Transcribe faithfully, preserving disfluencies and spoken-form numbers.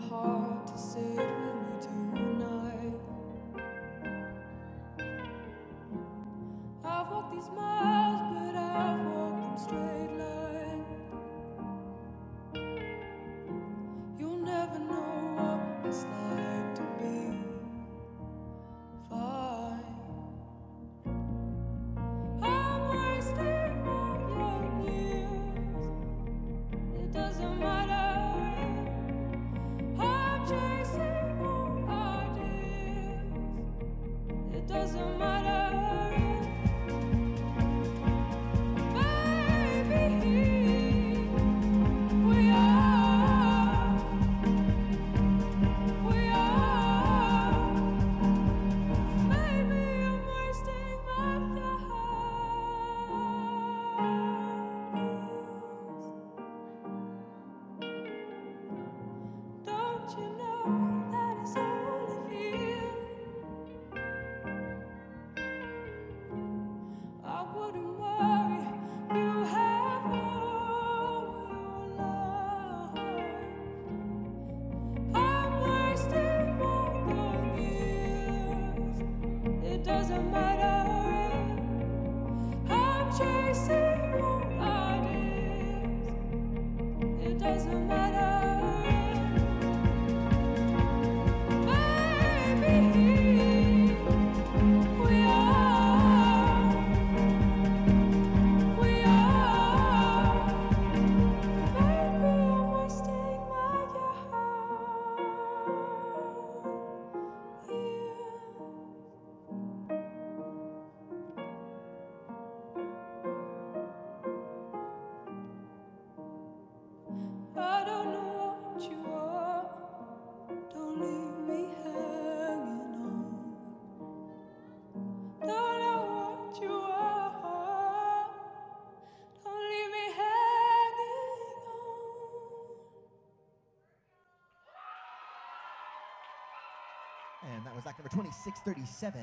hard to sit with me tonight. I've walked these miles, but I've walked them straight line. You'll never know what it's like to be fine. I'm wasting all your years. It doesn't matter. I'm chasing old ideas. It doesn't matter. You know that is all I feel. I wouldn't worry. You have all your life. I'm wasting more than years. It doesn't matter. I'm chasing more ideas. It doesn't matter. I don't know what you are. Don't leave me hanging on. Don't know what you are. Don't leave me hanging on. And that was act number twenty-six thirty-seven.